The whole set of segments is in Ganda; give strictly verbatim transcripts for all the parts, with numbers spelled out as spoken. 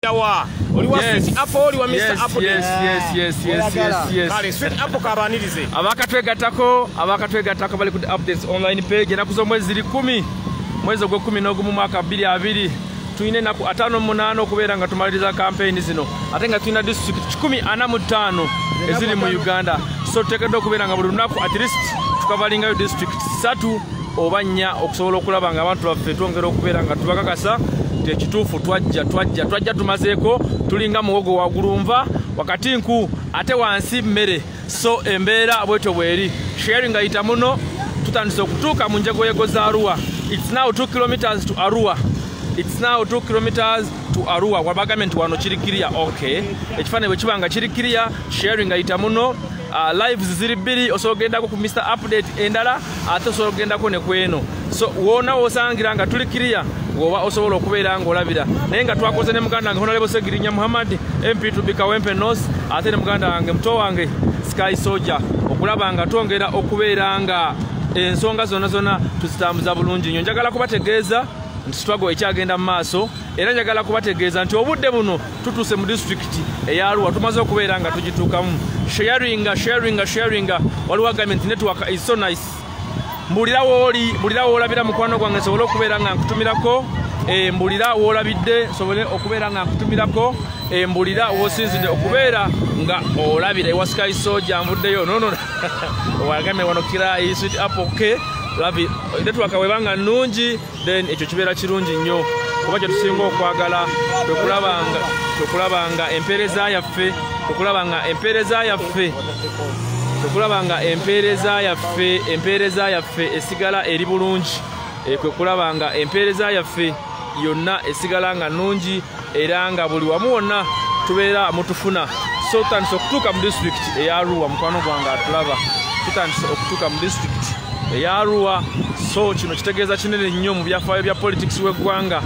Yawa oli wa Yes. Sweet Apple oli wa Yes, Mister Apple. yes, yes, yes, yes, yes, yes. Kale Sweet Apple kabanirize. Abakatwegatako abakatwegatako bali ku updates online page na kuzo mwezi ziri kumi mwezi gwa kumi n'ogumu mwaka abiri abiri tuine naku atano munano kubera nga tumaliriza campaign zino ate nga tuina district kikumi ana mu ttaano eziri mu Uganda, so tuteekeddwa okubera nga buli lunaku at least tukavalingayo district satu oba nnya okusobola okulaba nga abantu baffe twongera okubeera nga tubakakasa tekituufu twajja twajja twajja tumazeeko tulinga muwogo wa gulumva wakati nku ate wansi mmere, so embeera bwetyo bweri sharing ayita muno tutandise okutuuka mu njegoyego za Arua. It's now two kilometers to Arua. It's now two kilometers to Arua. Wabagambe nti wano kiri clear. Okay, ekifaananyi bwe kiba nga kiri clear, sharing ayita muno. Uh, lives ziri bbiri osobola ogendako ku Mister Update endala ate osobola ogendako ne kweno, so wona osangira nga tuli clear woba osobola okubeera ng'olabira naye nga twakoze ne muganda wange Honorable Segirinya Muhammad M P to be Kawempe North ate ne muganda wange muto wange Sky Soldier okulaba nga twongera okubeera nga ensonga zonna zonna tuzitambuza bulungi nnyo. Njagala kubategeeza nti struggle ekyagenda mu maaso era njagala kubategeeza nti obudde buno tutuuse mu district eya Arua tumaze okubeera nga tugituukamu. Sharinga sharinga sharinga waliwo government network is so nice. Mbulira woli mbulira wolabira mukwano gwange sobola okubeera nga nkutumirako e mbulira wolabidde sobole okubeera nga nkutumirako e mbulira wosinzide okubeera nga olabira ewa Sky Soldier mvuddeyo no no wagame wano Kirai Sweet Apple ke labi network webanga nungi then ekyo kibeera kirungi nnyo kuba kye tusinga okwagala tukulabanga tukulabanga empereza yaffe tukulabanga empereza yaffe tukulabanga empereza yaffe empereza yaffe esigala eri bulungi e kwe kulabanga empereza yaffe yonna esigala nga nungi era nga buli wamu wonna tubeera mutufuna. So tutandise okutuuka mu district eya Arua mukwano gwange atulaba tutandise okutuuka mu district eya Arua, so kino kitegeeza kinene nnyo mu byafaayo bya politics w'eggwanga.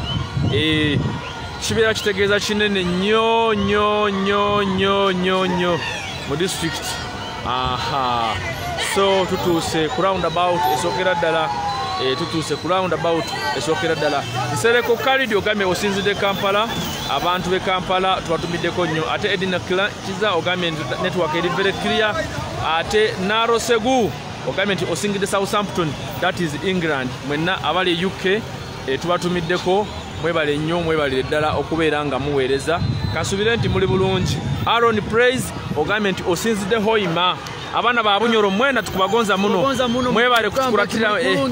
E, kibeera kitegeeza kinene nnyo nnyo nnyo nnyo nnyo nnyo mu district. Aha, so tutuuse ku roundabout esookera ddala e, tutuuse ku roundabout esookera ddala nsereko kalidi ogambye osinzidde Kampala, abantu b'e Kampala tubatumiddeko nnyo ate Edina Kiza ogambye network eri very clear ate Narosegu ogambye nti osingidde Southampton, that is England. Mwenna abali U K e, tubatumiddeko mwebale nnyo mwebalire ddala okubeera nga muweereza kansubire nti muli bulungi. Aaron Praise ogambye nti osinzidde Hoima abaana ba Bunyoro mwena tukubagonza muno mwebale kutukulatira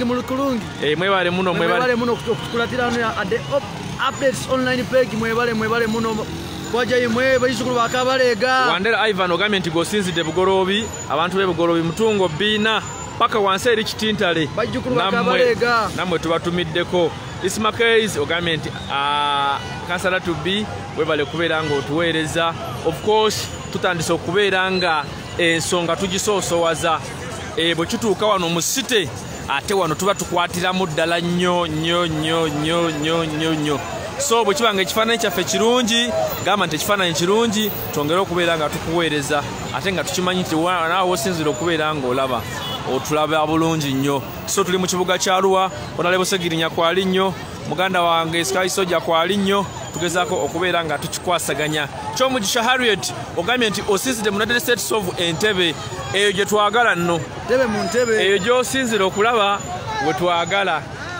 eh mwebale muno mwebale muno kutukulatira ade updates online page mwebale mwebale muno kwaje imwe bayisukulu bakabalega. Wandera Ivan ogambye nti gosinzidde Bugorobi abantu be Bugorobi Mutungo Bina paka wanse eri Kitintale namwe namwe tubatumiddeko. Ismakais ogambye nti uh, kansala to be webale kubeera nga otuweereza. Of course tutandise okubeera nga ensonga tugisoosowaza e, bwe kituuka wano mu city ate wano tuba tukwatiramu ddala nnyo nnyo nnyo nnyo nnyo nnyo nnyo. So bwe kibanga ekifaananyi kyaffe kirungi gamba nti ekifaananyi kirungi twongere okubeera nga tukuweereza ate nga tukimanyi nti naawe osinzire okubeera nga olaba otulaba bulungi nnyo. So tuli mu kibuga kya Arua, Honorable Segirinya kwali nnyo, muganda wange Sky Soldier kwali nnyo, tugezaako okubeera nga tukikwasaganya. Kyomugisha Harriet ogambye nti osinzidde mu United States of Entebbe, eyo gye twagala nno Entebbe mu Entebbe eyo gy'osinzire okulaba we twagala.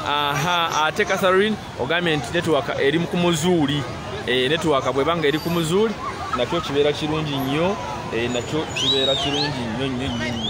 Aha, ate Catherine ogambye nti network eri ku muzuuli e, network bwebanga eri ku muzuuli nakyo kibeera kirungi nnyo e, nakyo kibeera kirungi nnyo nnyo nnyo.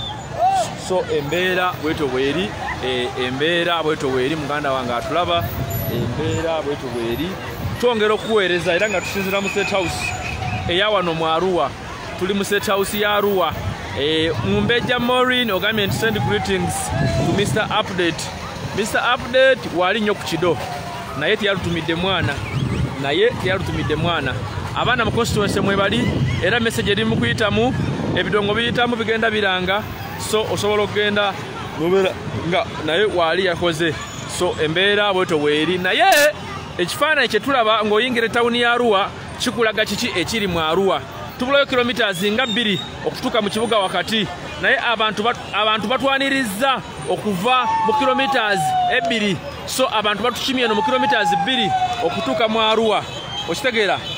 So embeera bwetyo bweri e, embeera bwetyo bweri muganda wange atulaba embeera bwetyo bweri twongera okuweereza era nga tusinzira mu State House eya wano mu Arua. Tuli mu State House ya Arua e, Mumbejja Maureen ogambye nti send greetings to Mister Update. Mister Update wali nnyo ku kido naye teyalutumidde mwana naye teyalutumidde mwana abaana mu constituency mwebali era message eri mu kuyitamu ebidongo biyitamu bigenda biranga, so osobola okugenda mubera nga naye wali yakoze. So embeera bweto bweri naye ekifaananyi kye tulaba ng'oyingira etawuni ya Arua kikulaga kiki ekiri mu Arua. Tubulayo kilometers nga bbiri okutuuka mu kibuga wakati naye abantu bat, abantu batwaniriza okuva mu kilometers ebbiri, so abantu batukimye no mu kilometers bbiri okutuuka mu Arua okitegeera.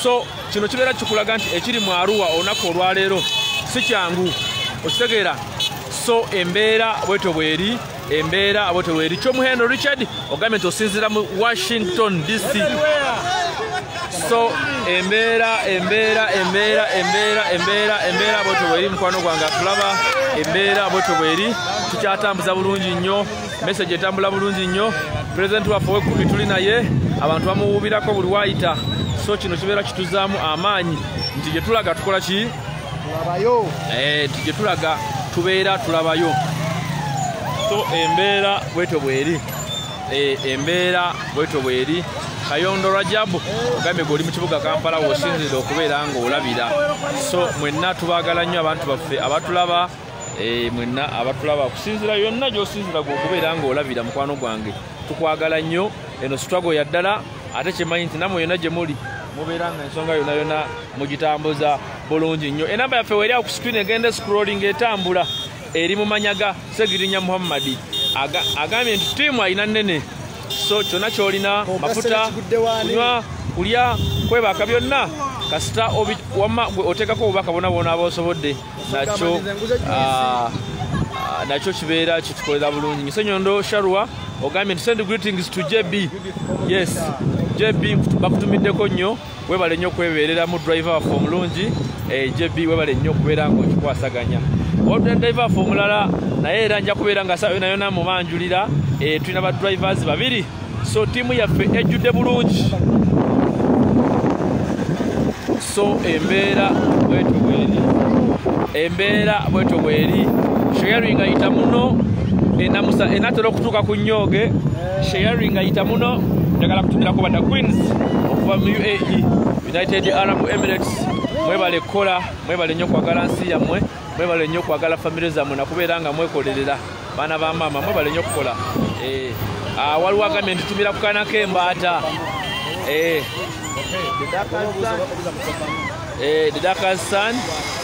so kino kibeera kikulaga nti ekiri mu Arua olunaku olwaleero si kyangu okitegeera so embeera bweto bweri embeera bweto bweri kyomuhendo Richard ogambye nti osinzira mu Washington D C so embeera embeera embeera embeera embeera embeera bweto bweri mukwano gwange tulaba embeera bweto bweri tukyatambuza bulungi nnyo message etambula bulungi nnyo president waffe w'ekkumi tuli naye abantu bamuwubirako buli wayita so kino kibeera kituzaamu amaanyi nti gye tulaga tukola ki tulabayo eh nti gye tulaga tubeera tulabayo so embeera bweto bweri eh embeera bweto bweri Kayondo Rajabu ogambye goli mu kibuga Kampala wosinzira okubeera nga olabira so mwenna tubaagala nnyo abantu baffe abatulaba eh mwenna abatulaba kusinzira yonna gy'osinzira okubeera nga olabira mukwano gwange tukwagala nnyo eno struggle ya ddala ate kimanyi nti namwe yonna gye muli mubeera nga ensonga yonna yonna mugitambuza bulungi nnyo enamba yaffe weri awo ku screen egenda scrolling etambula eri mu manyaga Segirinya Muhammadi agambye nti tiimu ayina nnene so kyonna kyolina mafuta kunywa kulya kwebaka byonna kasita wamma oteekako obubaka bonna bwona aba osobodde nakyo nakyo kibeera kitukolera bulungi Nsenyondo Sharwa ogambye nti send greetings to J B yes J B bakutumiddeko nnyo webale nnyo okwebeerera mu driver waffe omulungi J B webale nnyo okubeera nga okikwasaganya oludde driver waffe omulala naye era nja kubeera nga saa yona yona mubanjulira tulina ba drivers babiri so tiimu yaffe ejjudde bulungi so embeera bweto bweri embeera bweto bweri sharing ayita muno enamusa enatera okutuuka ku nnyoge sharing ayita muno njagala kutumirako bada Queens okuva mu U A E United Arab Emirates mwebale kola mwebale nnyo kwagala nsi yammwe mwebale nnyo kwagala famire zammwe nakubeera nga mwekolerera baana ba mama mwebale nnyo kukola eh waliwo agambye ntutumira ku kaana k'embaata eh eh the Dakar Sun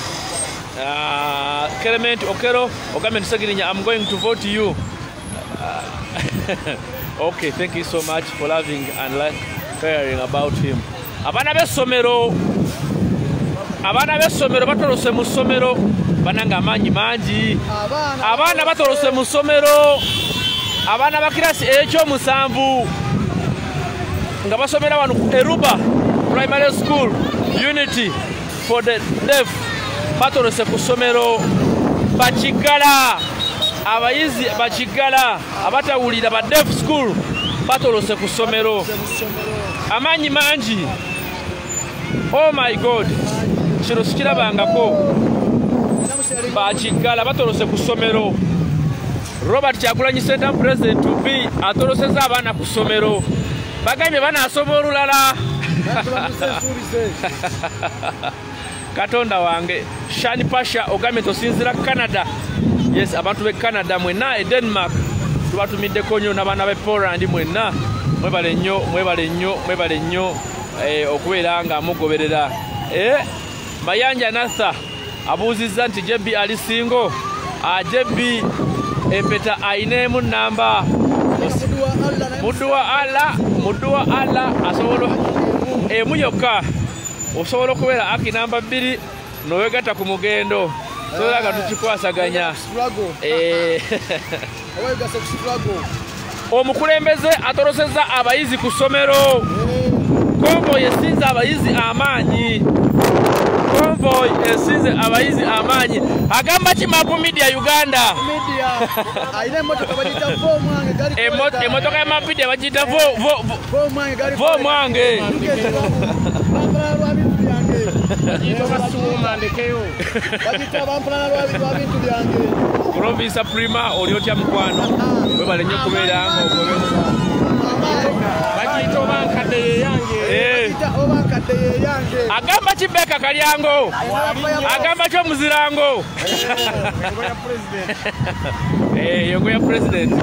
Uh, Clement Okero ogambye nti Segirinya I'm going to vote you uh, okay thank you so much for loving and like caring about him abana b'essomero abana b'essomero batolose mu ssomero bananga amaanyi mangi abaana batolose mu ssomero abaana ba kirasi ekyomusanvu nga basomera wano ku Eruba Primary School Unity for the Deaf batolose ku ssomero bakigala abayizi bakigala abatawulira ba Deaf School batolose ku ssomero amaanyi mangi oh my god kino sikirabangako bakigala batolose ku ssomero Robert Kyagulanyi Center President B atoloseza abaana ku ssomero bagambye banaasoma olulala Katonda wange Shani Pasha ogambye tosinzira Canada yes abantu be Canada mwenna e Denmark tubatumiddeko nnyo n'abaana be Poland mwenna mwebale nnyo mwebale nnyo mwebale nnyo eh, okubeera nga mugoberera eh, Mayanja Natha abuuzizza nti J B ali singo a J B empeta ainemu namba muduwa Allah muduwa Allah asobola emu yokka osobola okubeera aki namba bbiri nowegatta ku mugendo sobola nga tukikwasaganya omukulembeze atolosezza abayizi ku ssomero konvoyi esinze abayizi amaanyi konvoyi esinze abayizi amaanyi agamba kimapu media Uganda emotoka ya mapidia bagiyita vo mwange Province Prima oli otya mukwano webale nnyo kubeera nga ogobera bagiyita obankadde ye yange agamba Kibeka Kalyango agamba kyomuzirango yongo ya president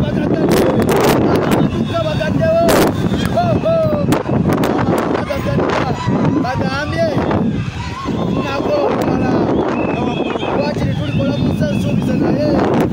Thank you. agambye nako wala wakiri tulikola musaasuubiza naye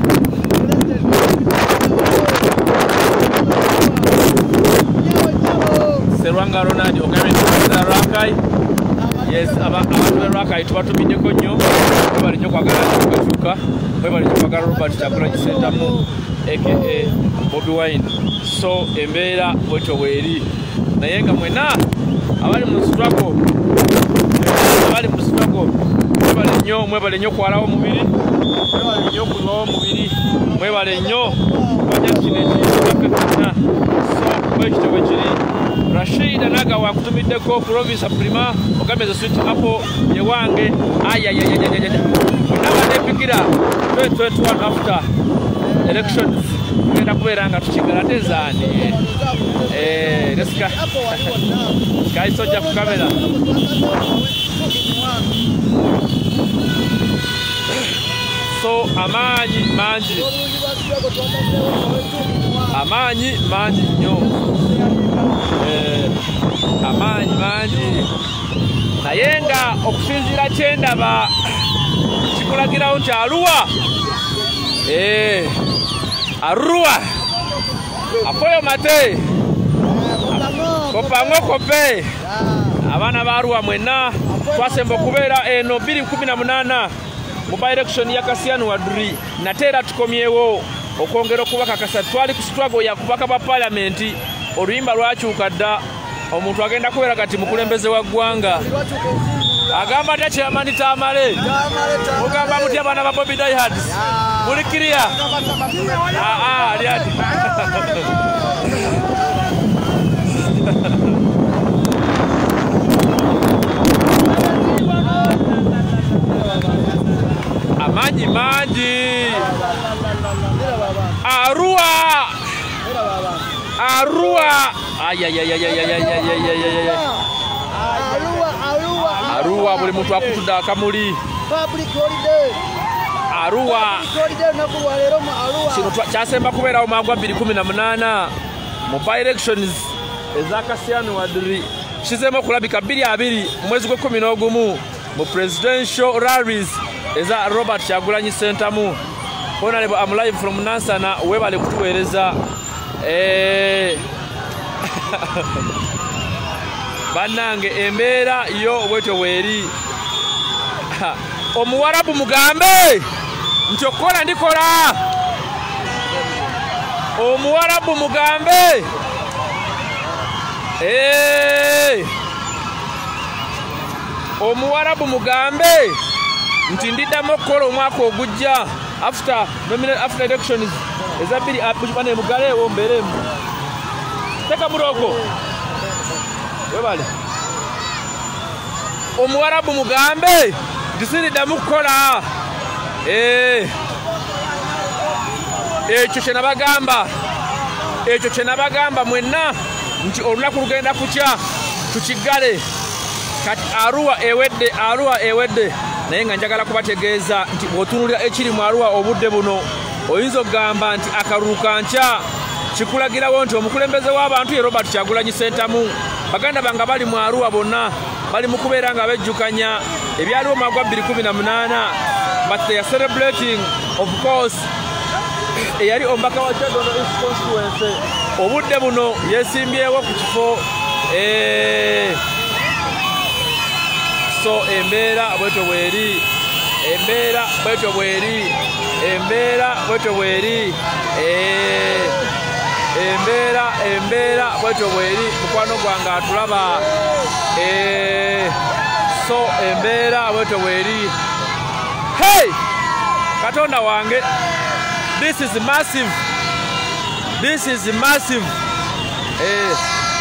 Serwanga Ronald ogambye ntuuza Rakai. Yes, abantu be Rakai tubatumiddeko nnyo bali nnyo kwagala okutuuka bali nnyo kwagala Robert Kyagulanyi Ssentamu aka Bobi Wine. So embeera bwetyo bweri naye nga mwena abali mu struggle abali mu struggle mwebale nnyo mwebale nnyo kwalawo omubiri mwebale nnyo kulwawo omubiri mwebale nnyo kwanya kino ekiyitibwaffe ffenna. So bwekityo bwe kiri. Rashid Anaga wakutumiddeko Province Prima ogambye ze Sweet Apple yewange ayayayayayaya n'abadepikira twenty twenty-one after elections tugenda kubeera nga tukigala tezaani eh lesika Sky Soldier ku kamera. So amaanyi mangi amaanyi mangi nnyo amaanyi mangi naye nga okusinziira kyendaba kikulagirawo nti Arua Arua apoyo mate kopango kope abaana ba Arua mwenna twasemba okubeera eno bbiri kumi na munaana mu by-election ya Kasiyani Wadri nate era tukomyewo okwongera okubakakasa twali ku struggle ya kubaka ba palamenti oluyimba lwakyuka dda omuntu agenda kubeera kati mukulembeze wa ggwanga agamba ate kyamani tamale mugamba muti abaana ba Bobby Diehards muli kiriya ali ati amaanyi mangi Arua Arua ayayayayayayayayayaya Arua buli muntu akutudde akamuli Arua kino kyasemba kubeerawo mwaka bbiri kumi na munaana mu by-elections eza Kasiyani Wadri kizeemu okulabika bbiri abiri mu mwezi gw'ekkumi n'ogumu mu presidential rallies eza Robert Kyagulanyi Ssentamu. Honorable I'm live from Nansana webale kutuweereza eh bannange embeera yo bwetyo weeri. Omuwarabu mugambe nti okukola ndikola. Omuwarabu mugambe eh Omuwarabu mugambe nti ndiddamu okukola omwaka ogujja after after elections ezabiri apujibane mugale wo mberemu teka buroko webale. Omuwarabu mugambe ndisiriddamu okukola eh ekyo kye nabagamba ekyo kye nabagamba mwenna nti olunaku lugenda kukya tukigale kati Arua ewedde Arua ewedde naye nga njagala kubategeeza nti bw'otunuulira ekiri mu Arua obudde buno oyinza okugamba nti akaruuka nkya kikulagirawo nti omukulembeze w'abantu ye Robert Kyagulanyi Ssentamu. Baganda banga bali mu Arua bonna bali mu kubeera nga bejjukanya ebyaliwo mu mwaka bbiri kumi na munaana but they are celebrating of course eyali omubaka wa Kyadondo East Constituency obudde buno yeesimbyewo ku kifo eh so embeera bwetyo bweri embeera bwetyo bweri embeera bwetyo bweri eh embeera embeera bwetyo bweri mukwano gwange atulaba eh so embeera bwetyo bweri. Hey Katonda wange, this is massive, this is massive eh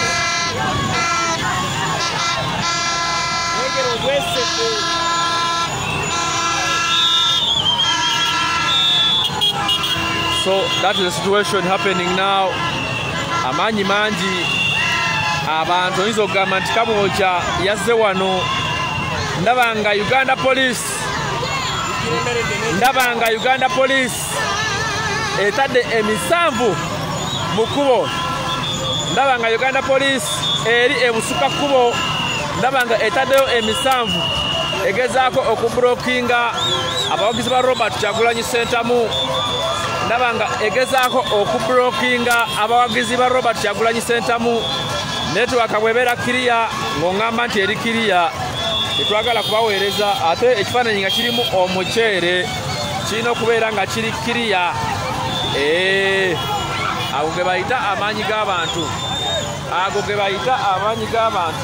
so that is the situation happening now. Amaanyi mangi abantu oyinza okugamba nti Kabwokya yazze wano ndabanga Uganda police ndabanga Uganda police etadde emisanvu mu kkubo ndabanga Uganda police eri ebusuka kkubo ndaba nga etaddeyo emisanvu egezaako okubulookinga abawagizi ba Robert Kyagulanyi Ssentamu ndaba nga egezaako okubulookinga abawagizi ba Robert Kyagulanyi Ssentamu netiwaka bw'ebeera kiriya ng'oŋŋamba nti eri kiriya tetwagala kubaweereza ate ekifaananyi nga kirimu omuceere kirina okubeera nga kiri kiriya ago ge bayita amaanyi g'abantu ago ge bayita amaanyi g'abantu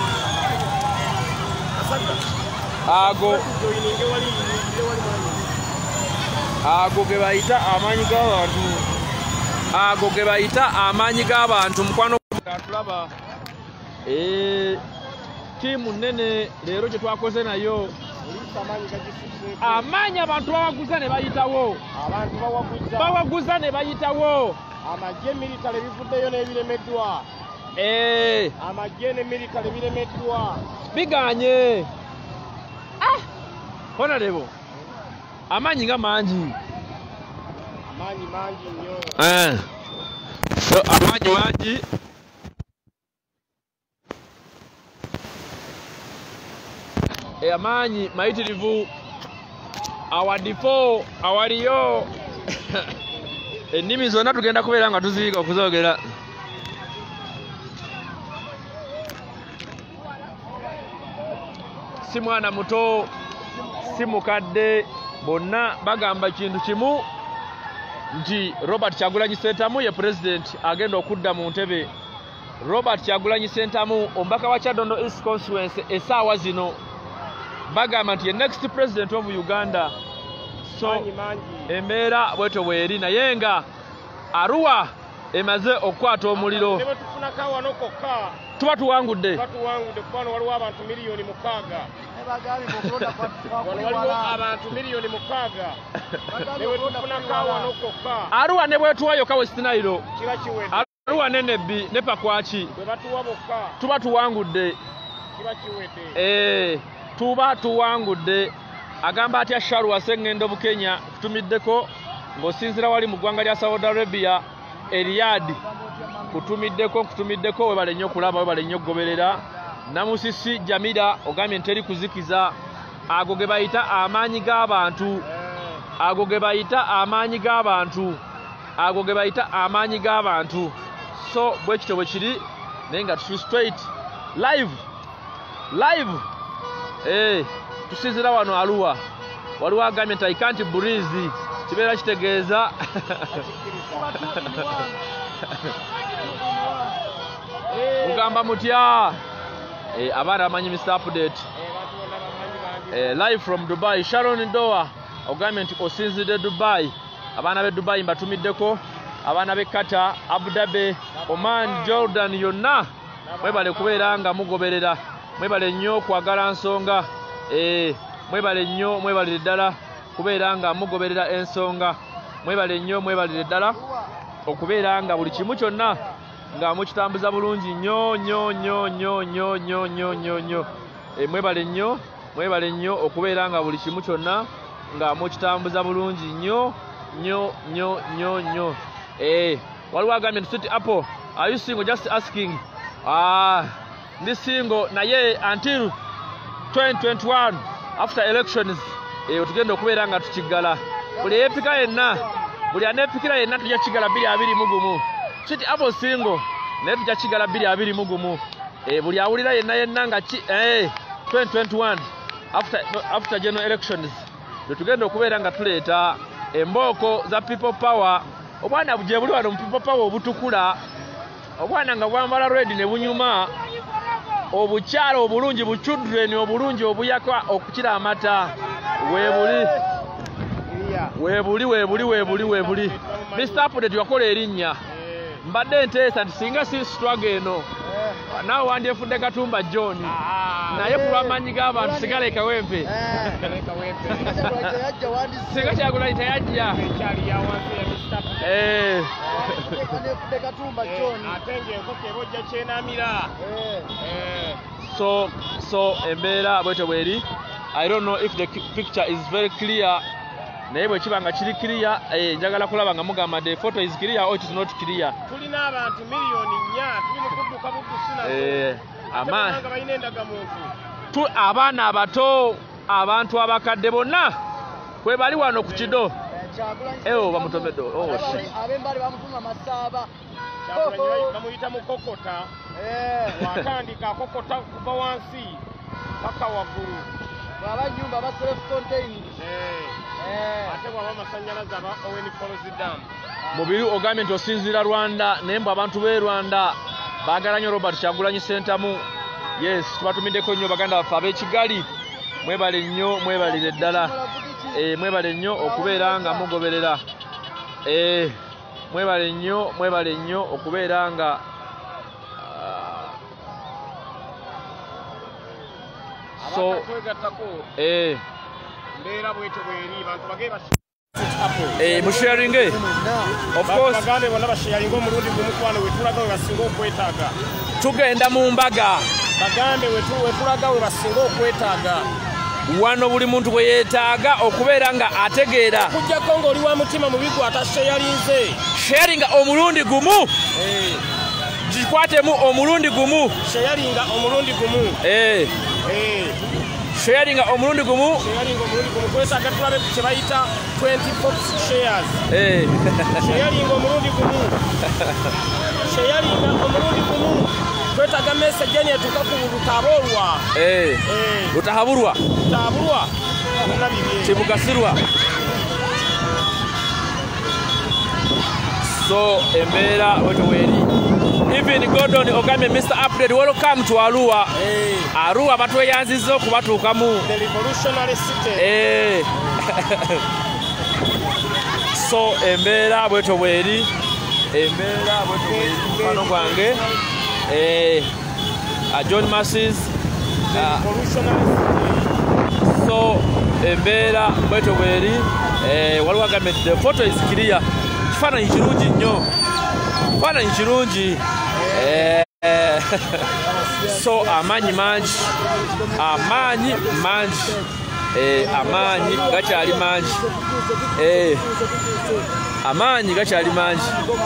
ago ago ge bayita amaanyi g'abantu ago ge bayita amaanyi g'abantu mukwano tulaba tiimu nnene leero gye twakoze nayo amaanyi abantu bawaguza ne bayitawo bawaguza ne bayitawo amagye militale bivuddeyo n'ebiremeddwa amagye ne militale biremeddwa biganye honorable amaanyi nga mangi amaanyi mangi nnyo so amaanyi mangi amaanyi mayitirivu awadifo awaliyo ennimi zonna tugenda kubeera nga tuziyiga okuzoogera si mwana muto si mukadde bonna bagamba kintu kimu nti Robert Kyagulanyi Ssentamu ye pulezidenti agenda okudda mu ntebe. Robert Kyagulanyi Ssentamu omubaka wa Kyaddondo East Constituency essaawa zino bagamba nti ye next president of Uganda. So embeera bwetyo bweri naye nga Arua emaze okukwata omuliro tuba tuwangudde waliwo abantu miliyoni mukaaga waliwo abantu miliyoni mukaaga Arua ne bwetuwayoka West Nile Arua ne Nebbi ne Pakwaki tuba tuwangudde eh tuba tuwangudde. Agamba atya Sharwa Sengendo Bukenya kutumiddeko ng'osinzira wali mu ggwanga lya Saudi Arabia Riyadh kutumiddeko kutumiddeko webale nnyo kulaba webale nnyo kugoberera. Namusisi Jamila ogambye nteri kuzikiza ago ge bayita amaanyi g'abantu ago ge bayita amaanyi g'abantu ago ge bayita amaanyi g'abantu. So bwe kityo bwe kiri naye nga tusi straight live live eh tusinzira wano Arua waliwo agambye nti I can't breathe kibeera kitegeeza mugamba mutya abaana bamanyi Mister Update live from Dubai. Sharon Doa ogambye nti osinzidde Dubai. Abaana b'e Dubai mbatumiddeko abaana b'e Qatar, Abu Dhabi, Oman, Jordan yonna mwebale kubeera nga mugoberera mwebale nnyo kwagala nsonga Eh, mwebale nnyo mwebalire ddala kubeera nga mugoberera ensonga mwebale nnyo mwebalire ddala okubeera nga buli kimu kyonna nga mukitambuza bulungi nnyo nnyo nnyo nnyo nnyo nnyo nnyo nnyo nnyo mwebale nnyo mwebale nnyo okubeera nga buli kimu kyonna nga mukitambuza bulungi nnyo nnyo nnyo nnyo nnyo eh waliwo agambye nti Sweet Apple are you single? Just asking. Ah ndi single naye until twenty twenty-one after elections eh tugenda okubeera nga tukigala buli epika yenna buli anepikira yenna tujja kigala bbiri abiri mu gumu. Sweet Apple single naye tujja kigala bbiri abiri mu gumu eh buli awulira yenna yenna nga eh twenty twenty-one after after general elections tugenda okubeera nga tuleeta embooko za people power. Obwana buje buli wano mu people power obutukula obwana nga bwambala red ne bunyuma obukyalo obulungi buchudreni obulungi obuyaka okukira amata webuli webuli webuli webuli webuli Mister Update yakola erinnya mbadde nteesa nti singa si struggle eno naawe wandiyefudde Katumba John naye ku lw'amaanyi g'abantu sigala ekawempe singa Kyagulanyi teyajja eh so so embeera bwetyo bweri. I don't know if the picture is very clear naye bwe kiba nga kiri clear eh njagala kulaba nga mugamba the photo is clear or it is not clear. Tulina abantu miliyoni nnya tuli mu kudduka budusina eh amaanyi nga balina endagamuntu. Abaana abato abantu abakadde bonna kwe bali wano ku kido. Ewo bamutomedde. Oh shit. Abembali bamutuma masaba. Kyagulanyi bamuyita mukokota. Eh, watandika kokota kuva wansi paka waggulu. Baba nyumba ba self contained. Eh. Eh. Ate bwaba amasannyalaze aba Owen Falls Dam. Mubiri ogambye nti osinzira Rwanda nemba abantu b'e Rwanda baagala nnyo Robert Kyagulanyi Ssentamu. Yes, tubatumiddeko nnyo baganda baffe ab'e Kigali. Mwebale nnyo, mwebalire ddala. Eh, mwebale nnyo okubeera nga mugoberera. Eh, mwebale nnyo, mwebale nnyo okubeera nga so eh mbeera bwete bweri bantu bagee basi eh mu sharing eh of course bagambe bonna basharing omulundi gumu kwana wetulaga we basinga okwetaaga tugenda mu mbaga bagambe wetu wetulaga we basinga okwetaaga wano buli muntu bwe yeetaaga okubeera nga ategeera kujjako ng'oli wa mutima mu bikwata sharinze sharing omulundi gumu eh gikwatemu omulundi gumu sharing omulundi gumu eh eh sharing omulundi gumu sharing omulundi gumu kwesaaga tulabe kye bayita twenty-four shares eh sharing omulundi gumu sharing omulundi gumu twetaaga message ene etuuka ku lutabolwa eh eh lutahaburwa lutahaburwa bonna bibye kibugasirwa so embeera wetoweri even Gordon ogambye Mister Update welcome to Arua eh Arua batweyanziza okubatuukamu the revolutionary city eh so embeera wetoweri embeera wetoweri mfano gwange eh uh, John Masses uh, so embeera wetoweri eh waliwo agambye the photo is clear kifaananyi kirungi nnyo kifaananyi kirungi eh so amaanyi mangi amaanyi mangi eh amaanyi gakyali mangi eh amaanyi gakyali mangi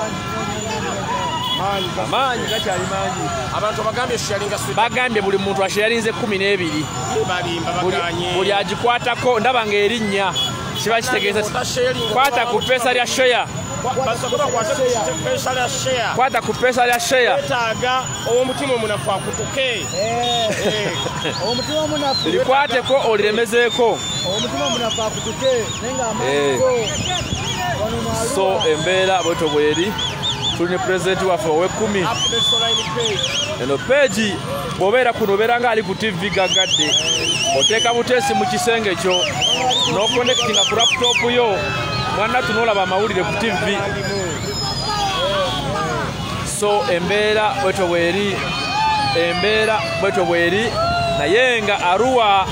amaanyi gakyali mangi abantu bagambye sharinga sweet bagambye buli muntu asharinze kumi n'ebiri balimba baganye buli agikwatako ndaba ng'erinnya kiba kitegeeza kwata ku pesa lya share basobola kwata ku pesa lya share kwata ku pesa lya share etaaga omutima omunafu akutuke eh omutima omunafu likwateko oliremezeeko omutima omunafu akutuke nenga amango so embeera bweto bweri tuli ne president waffe ow'ekkumi eno peegi bw'obeera kuno obeera ng'ali ku tivi gaggadde oteeka buteesi mu kisenge kyo n'okonekitinga ku laputopu yo mwana tunoolaba amawulire ku tivi so embeera bweto bweri embeera bweto bweri naye nga Arua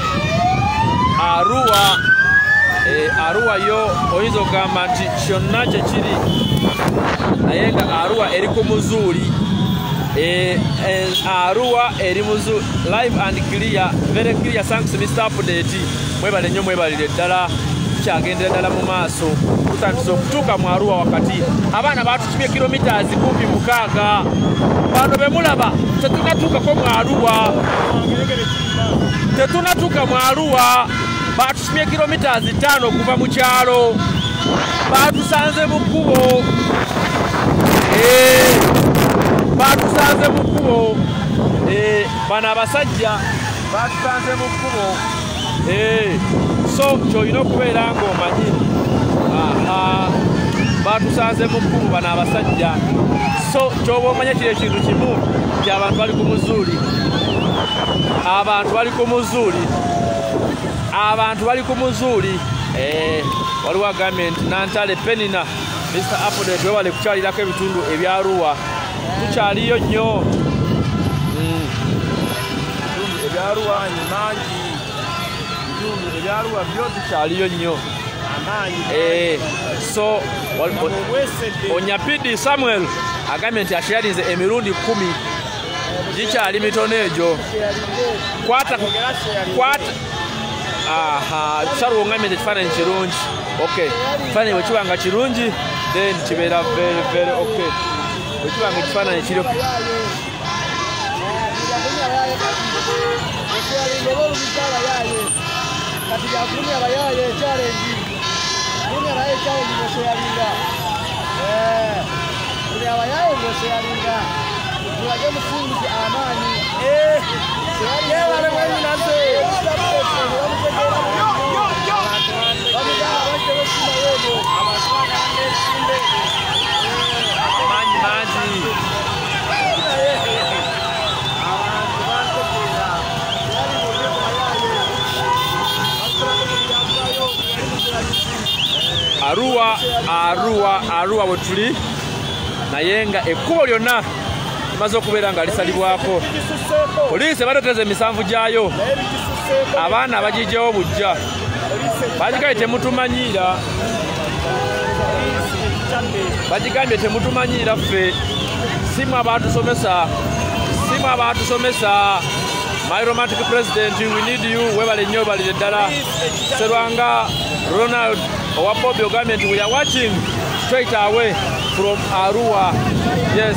Arua eh Arua yo oyinza okugamba nti kyonna kye kiri naye nga Arua eri ku muzuuli eh Arua eri muzu live and clear very clear thanks Mister Update mwebale nnyo mwebalire ddala kyagendera ddala mu maaso tutandise okutuuka mu Arua wakati abaana batutumye kilometers kumpi mukaaga bano be mulaba tetunatuukako mu Arua tetunatuuka mu Arua batutumye kilometers ttaano okuva mu kyalo batusanze mu kkubo eh batusanze mu kkubo eh bana abasajja batusanze mu kkubo eh so kyolina okubeera ng'omanyi aha batusanze mu kkubo bana abasajja so kyoba omanye kiri ekintu kimu nti abantu bali ku muzuuli abantu bali ku muzuuli abantu bali ku muzuuli eh waliwo agambye nti Nantale Penina Mister Update webale kukyalirako ebitundu ebya Arua tukyaliyo nnyo ebitundu ebya Arua mangi ebitundu ebya Arua byo tukyaliyo nnyo eh so Onyapidi Samuel agambye nti asharinze emirundi kumi gikyali mitono egyo kwata kwata aha tusaluwo ngambye nti ekifaananyi kirungi okay ekifaananyi bwe kiba nga kirungi then kibeera very very okay bwe kiba nga ekifaananyi kiri kati ya kumi abayaye challenge kumi abayaye challenge ngose yalinga eh kumi abayaye ngose yalinga tulaje musingi amani eh yeye wale wale nazo manyi manyi Arua Arua Arua wetuli nayenga ekkubo lyonna limaze okubeera nga lisalibwako poliisi batetereza emisanvu gyayo abaana abagijjawo bujja bagikaye temutumanyiira bagigambye temutumanyiira ffe simu abatusomesa simu abatusomesa My romantic president, we need you. Webale nnyo balire ddala Serwanga Ronald owa Bobi government, we are watching straight away from Arua. Yes.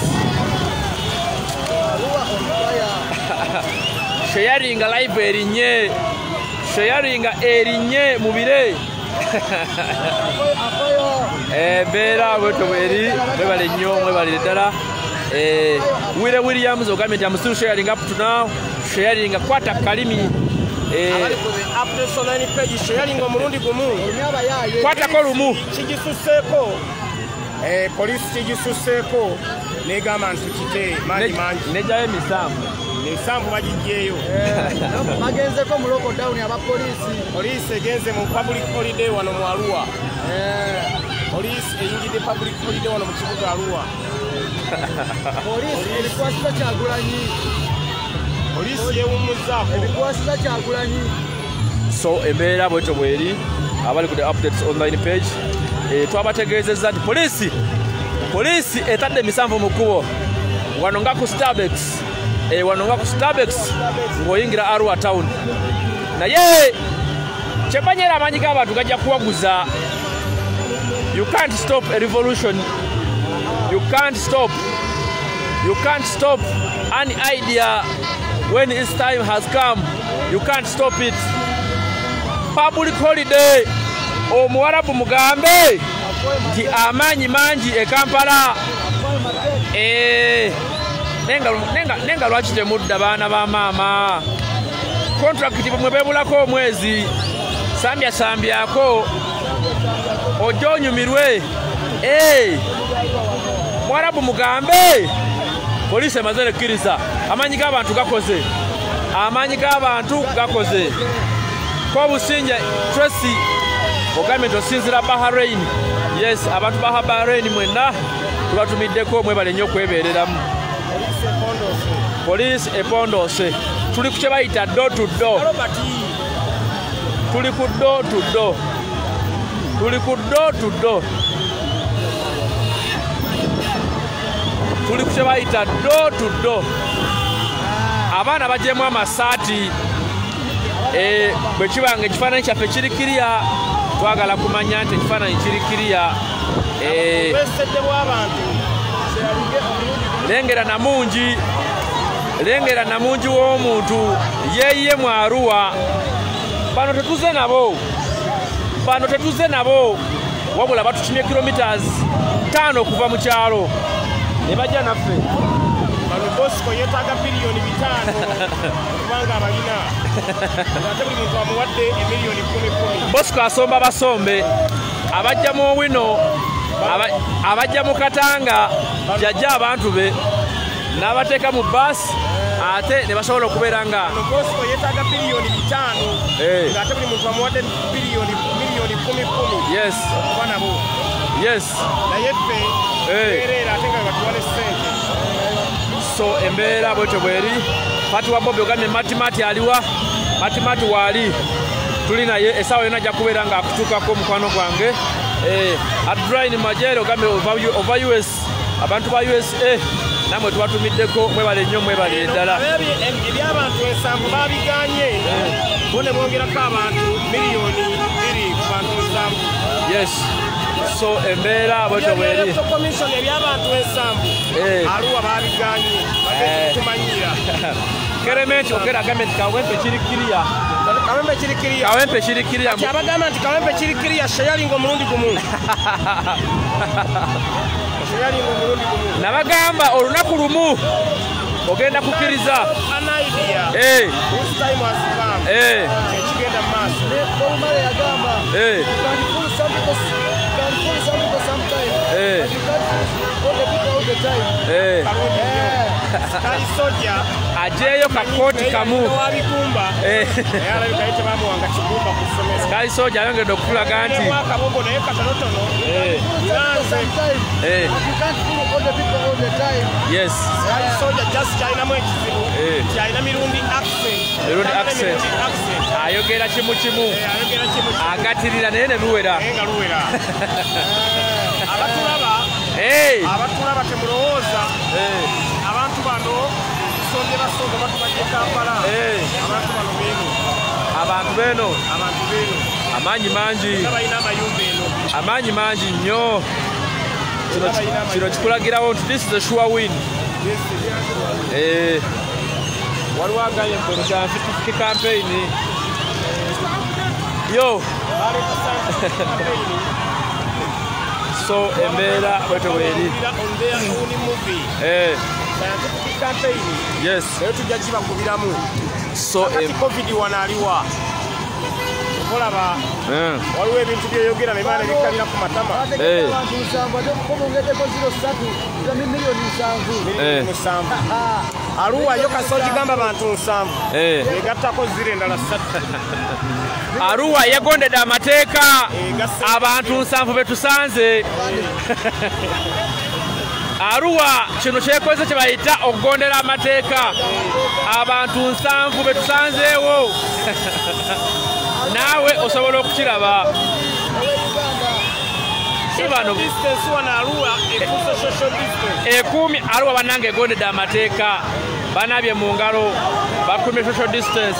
Sharing a live erinye. Sharing erinye mubire. Eh bera weto beri webale nnyo webale ddala. Eh Wile Williams government, I'm still sharing up to now. Sharing a quarter kalimi eh updates online page sharing omurundi gumu quarter kolumu kigisuseko eh police kigisuseko negama ntukite mali manji nejaye emisanvu emisanvu bagijjeyo bagenze ko mu local down aba police police egenze mu public holiday wano mu Arua eh police eyingide public holiday wano mu kibuga Arua police ilikuwa sita chagulanyi Polisi yewumuzaako ebikwasisa kyagulanyi. So embeera bwetyo bweri abali ku the updates online page eh twabategeezezza nti poliisi poliisi etadde emisanvu mu kkubo wano nga ku Starbex eh wano nga ku Starbex ng'oyingira Arua town naye kyebanyera amanyi g'abantu gajja kuwaguza. You can't stop a revolution. You can't stop you can't stop an idea. When its time has come, you can't stop it. Public holiday. Omuwarabu mugambe nti amanyi mangi e Kampala. Eh nenga nenga nenga lwaki temudda baana ba mama. Contract mwe bebulako omwezi. Sambya sambyako. Ojo nyumirwe. Eh Mwarabu mugambe. Police mazere kirisa amanyi g'abantu gakoze amanyi g'abantu gakoze ko businja Tracy ogambe tosinzira Bahrain. Yes, abantu ba Bahrain mwenna tubatumiddeko mwebale nnyo kwebereramu. Police epondose tuli ku kyebayita do to do tuli ku do to do tuli ku do to do tuli kuchebaita do to do. Abaana bajemu amasaati eh bwe kibanga ekifaananyi kyaffe kiri kiriya twagala kumanya nti ekifaananyi kiri kiriya eh lengera namungi lengera namungi w'omuntu yeeye mu Arua. Bano tetuze nabo bano tetuze nabo wabula batukinye kilometers tano kuva mu kyalo ne bajja naffe. Bano Bosco yetaaga bilioni bitano kubanga abalina ate buli muntu amuwadde emiliyoni kumi kumi. Bosco asomba basombe abajja mu wino abajja mu Katanga jajja abantu be n'abateeka mu basi ate ne basobola okubeera nga Bosco yetaaga bilioni bitano ng'ate buli muntu amuwadde bilioni miliyoni kumi kumi. Yes okuba nabo. Yes naye ffe beerera ate nga batuwale ssente. So embeera bwetyo bweri Pati wa Bobi ogambye Matimati aliwa Matimati wali tuli naye essaawa yonna ajja kubeera nga akutuukako mukwano gwange. eh Adrian Majero ogambye ova U S abantu ba U S A namwe tubatumiddeko mwebale nnyo mwebale ddala. Eby'abantu ensanvu babiganye bo ne bongerako abantu miliyoni bbiri ku bantu ensanvu. Yes. So embeera bwetyo bweri commission eby'abantu ensanvu Arua babiganye batekumanyira Kerementi ogera agambye nti Kawempe kiri kiriya Kawempe kirikiriya. Kawempe kirikiriya. Kyabagamba nti Kawempe kirikiriya shayalinga omulundi gumu. Shayalinga omulundi gumu. Nabagamba olunaku lumu ogenda kukkiriza. An idea. Eh. This time has come. Eh. Ekigenda maaso. Omale yagamba. Eh. Can fool some people, can fool some people sometimes. Eh. But you can't fool all the people all the time. Eh. Eh. Kali soja. Ajeyo kakoti kamu. Wabikumba. Eh. Yala bikaite bamuwanga kigumba ku ssomero. Kali soja ayongedde okulaga nti. Mwaka bogo naye katonotono. Eh. Sometimes. Eh. But you can't fool all the people all the time. Yes. Kali soja just kyalinamu ekizibu. Eh. Kyalina mirundi accent. Mirundi accent. Mirundi accent. Ayogera kimu kimu. Eh, ayogera kimu kimu. Agatirira naye ne luwera. Naye nga luwera. Abatulaba. Eh. Abatulaba temulowooza. Eh. Abantu bano sonde basonga batubadde Kampala. Eh. Abantu bano beeno. Abantu beeno. Abantu beeno. Amaanyi mangi. Nga balina amayumba eno. Amaanyi mangi nnyo. Kino kino kikulagirawo nti this is a sure win. Eh. Waliwo agaye mpono kya fifty campaign. Yo. So embeera bwete bweri. Eh. Campaign. Yes. Naye tujja kibakubiramu. So em covid wanaaliwa. Olaba. Eh. Waliwo ebintu byeyogera ne baana bikalira ku matama. Eh. Abantu nsanvu ate kubongeddeko zero ssatu za milioni nsanvu. Eh. Musanvu. Aluwa yo kasoji gamba abantu nsanvu. Eh. Egattako zire endala ssatu. Arua yagondedde amateeka abantu nsanvu betusanze. Arua kino kyekoze kye bayita okugondera amateeka abantu nsanvu betusanzeewo. Naawe osobola okukiraba. Ibano Distance wana Arua ekuza social distance. ekumi Arua banange egondedde amateeka banabye mu ngalo bakumye social distance.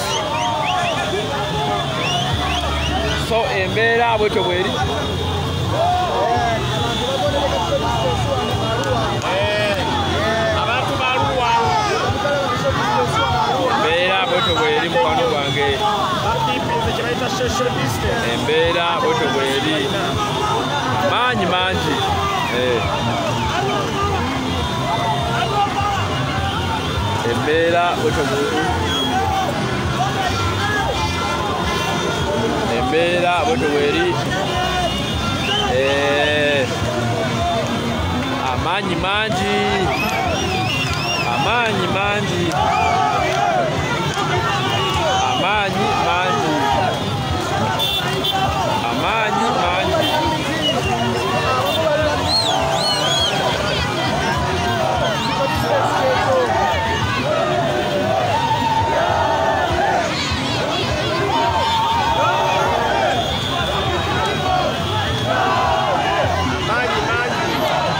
So embeera bwetyo bweri. Abantu ba Arua Embeera bwetyo bweri mukwano gwange. bakipinze kye bayita social distance. Embeera bwetyo bweri. Maanyi mangi. Eh. Embeera bwetyo bweri. Embeera bwetyo bweri. Eh. Amaanyi mangi. Amaanyi mangi. Amaanyi mangi. Amaanyi mangi. Mangi mangi.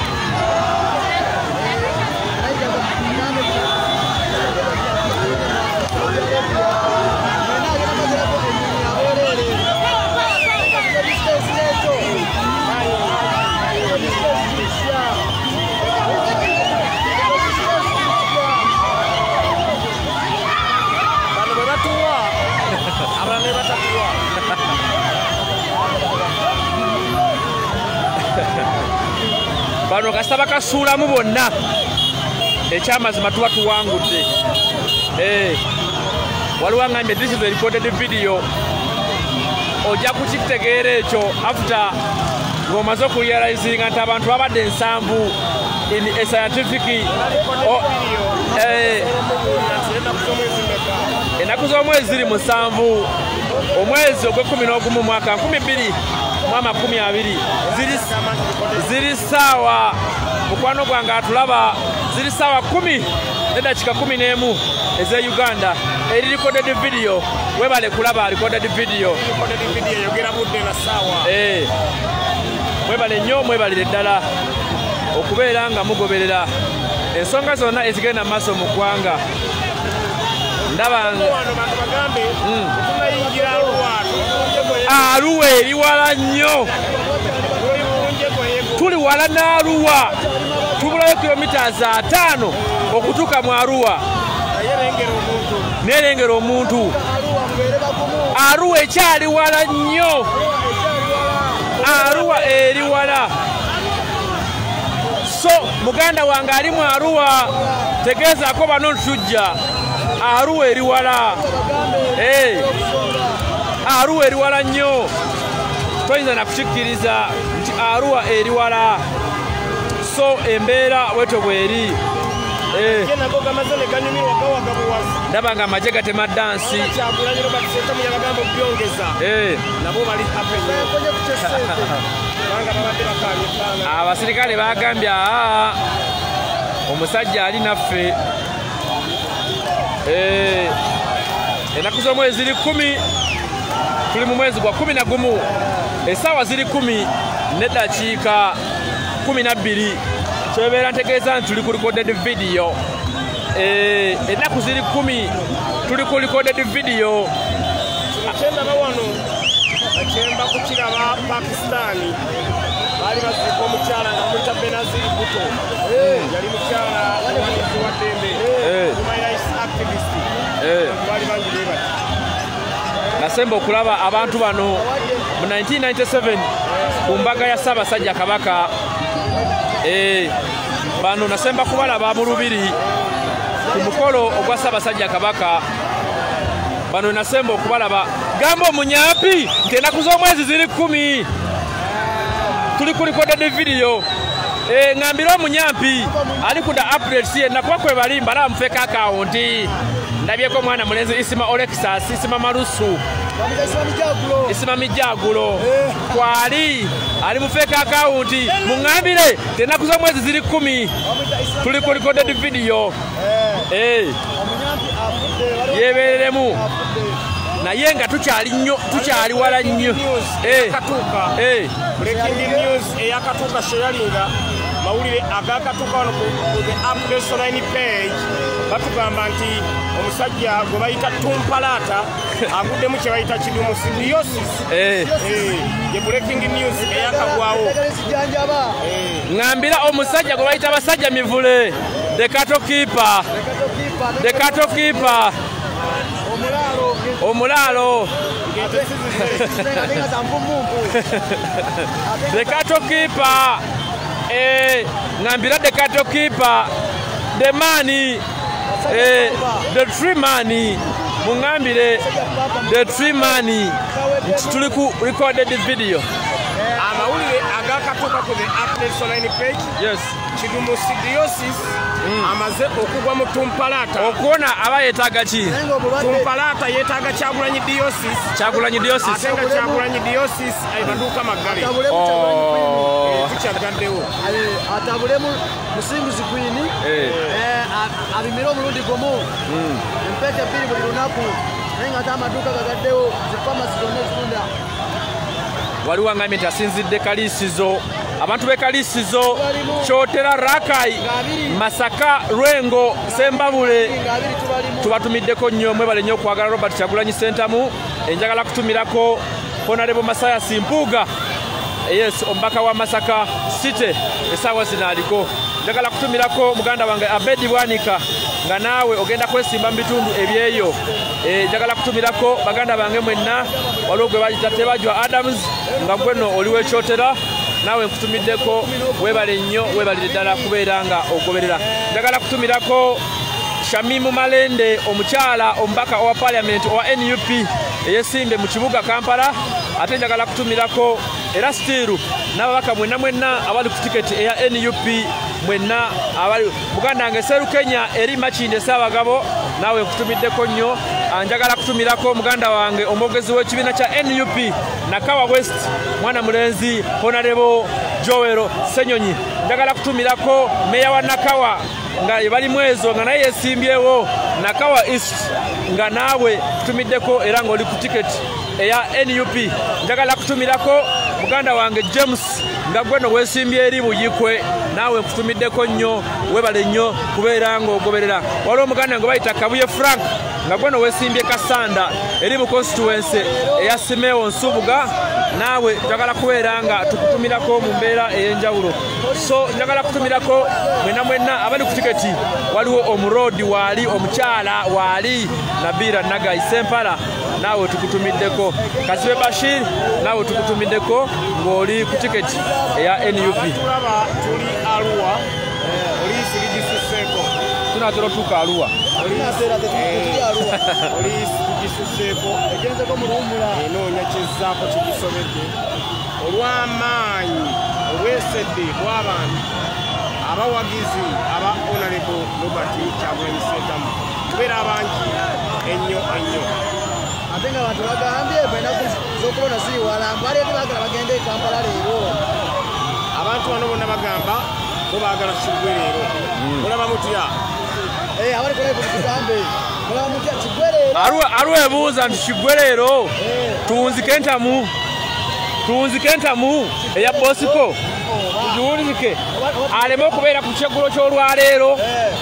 Bano bwe batuwa abalala ne batatuwa. Bano kasaba kasuulamu bonna ekyamazima tuba tuwangudde. Eh. Waliwo ngambye this is a recorded video. Ojja kukitegeera ekyo after ng'omaze okurealizinga nti abantu babadde ensanvu in a scientific o- eh, ennaku z'omwezi ziri musanvu omwezi ogw'ekkumi n'ogumu mwaka nkumi bbiri mu amakumi abiri ziri ziri ssaawa mukwano gwange atulaba ziri ssaawa kumi n'eddakiika kumi n'emu eze Uganda eri recorded video webale kulaba recorded video. Recorded video yogera budde na ssaawa. Eh. Mwebale nnyo mwebalire ddala okubeera nga mugoberera ensonga zonna ezigenda mu maaso mu ggwanga. Ndaba Wano bantu bagambe tunayingira Arua Arua eri wala nnyo. Tuli wala n'Arua. Tubulayo kilometers ataano okutuuka mu Arua. yerengera omuntu. Nerengera omuntu. Arua ekyali wala nnyo. Arua eri wala. So muganda wange ali mu Arua tegezaako bano tujja. Arua eri wala. Eh. Arua eri wala nnyo. Toyinza na kukikkiriza nti Arua eri wala. So embeera weto bweri. Eh. Ndaba nga amagye gatema dansi. Eh. Abasirikale bagambye aa omusajja ali naffe. Eh. Ennaku z'omwezi ziri kumi. Tuli mu mwezi gwa kumi na gumu. Essaawa ziri kumi n'eddakiika kumi na bbiri. Kyebeera ntegeeza nti tuli ku recorded video. Eh, ennaku ziri kumi tuli ku recorded video. Kyendaba wano akyemba ku kiraba Pakistani baali basika omukyala nga muyita Benazir Bhutto. Yali mukyala omuwanyizi wa ddembe human rights activist. Baali bangi bati. Nasemba okulaba abantu bano mu nineteen ninety-seven ku mbaga ya Ssaabasajja Kabaka. Eh, bano nasemba kubalaba mu Lubiri ku mukolo ogwa Ssaabasajja Kabaka. Bano nasemba okubalaba. Gamba omunyampi nti ennaku z'omwezi ziri kumi. Tuli ku recorded video. Eh, ngambira omunyampi ali ku da updates yenna kuba kwe bali mbala mufeka akawunti. Ndabyeko mwana mulenzi Isima Olexas, Isima Marusu. Isima Mijagulo. Kwali ali mufeka akawunti. Mungambire ennaku z'omwezi ziri kumi. Tuli ku recorded video. Eh. Yebereremu. Naye nga tukyali nnyo tukyali wala nnyo. Eh. Katuuka. Eh. Breaking news eyakatuuka sheyalinga mawulire agakatuuka wano ku the updates online page batugamba nti omusajja gwe bayita Tumpalata aguddemu kye bayita kidumusidiosis. Eh. Ye breaking news eyakagwawo. Ngambira omusajja gwe bayita basajja mivule. The cattle keeper. The cattle keeper. Omulalo. The cattle keeper. Eh, ngambira the cattle keeper. The money. Eh, the tree money. Mungambire the tree money. Tuli ku recorded this video. Amawulire agakatuuka ku the updates online page. Yes. Kidumusidiosis amaze okugwa mu Tumpalata. Okuona aba yetaaga ki? Tumpalata yetaaga Kyagulanyi Diosis. Kyagulanyi Diosis. Ate nga Kyagulanyi Diosis abaduuka magale. Oh. Tukyagaddewo. Atabulemu musinguzi Queen. Eh. Abimira omulundi gumu. Empeke bbiri buli lunaku. Naye nga ate amaduuka gagaddewo zifamasi zonna ezitunda. Waliwo ngambye nti asinzidde Kaliisizo. Abantu be Kaliisizo, Kyotera, Rakai, Masaka, Lwengo, Sembabule. Tubatumiddeko nnyo mwebale nnyo okwagala Robert Kyagulanyi Ssentamu. Enjagala kutumirako Honorable Masaya Simpuuga. Yes, omubaka wa Masaka City essaawa zino aliko. Njagala kutumirako muganda wange Abedi Bwanika nga naawe ogenda kwesimba mu bitundu ebyeyo. Eh, njagala kutumirako baganda bange mwenna waliwo gwe bayita Tebajwa Adams nga gwenno oliwo Kyotera. Nawe nkutumiddeko webale nnyo webalire ddala kubeera nga ogoberera. Njagala kutumirako Shamimu Malende omukyala omubaka owa Parliament owa N U P eyesimbe mu kibuga Kampala. Ate njagala kutumirako era stiru n'ababaka mwenna mwenna abali ku tiketi eya N U P mwenna abali muganda wange Seru Kenya eri Makinde Ssaabagabo nawe nkutumiddeko nnyo. Njagala kutumirako muganda wange omwogezi w'ekibiina kya N U P Nakawa West mwana mulenzi Honorable Joel Senyonyi. Njagala kutumirako meya wa Nakawa nga bali mwezo nga naye yesimbyewo Nakawa East nga naawe kutumiddeko era ng'oli ku tiketi eya N U P. Njagala kutumirako muganda wange James nga gweno wesimbye eri Buyikwe nawe nkutumiddeko nnyo webale nnyo kubeera ng'ogoberera. Waliwo muganda ngo bayita Kabuye Frank nga gweno wesimbye Kasanda eri mu constituency eya Simewo Nsubuga nawe njagala kubeera nga tukutumirako mu mbeera ey'enjawulo. So njagala kutumirako mwenna mwenna abali ku tiketi. Waliwo omuroodi waali omukyala waali Nabira Nagai Sempala naawe tukutumiddeko. Kazibe Bashir naawe tukutumiddeko ng'oli ku tiketi eya N U P. Tulaba tuli Arua, poliisi ligisuseeko. Tunatera tuka Arua. Poliisi ligisuseeko. Egenzeko mu luwummula. Enoonya kizzaako kigisobedde. Olw'amaanyi olw'esedde bw'abantu abawagizi aba Honorable Robert Kyagulanyi Ssentamu tubeera abangi ennyo ennyo. Ate nga abantu bagambye enaku z'okulonda ziri wala mbali ate baagala bagende e Kampala leero. Abantu bano bonna bagamba bo baagala Kigwe leero. Mulaba mutya? Eh, abali kulayivu tugambe. Mulaba mutya Kigwe leero. Arua Arua ebuuza nti Kigwe leero tuwunzike entamu. Tuwunzike entamu eya Bosco. Tugiwulizike aleme okubeera ku kyeggulo ky'olwaleero.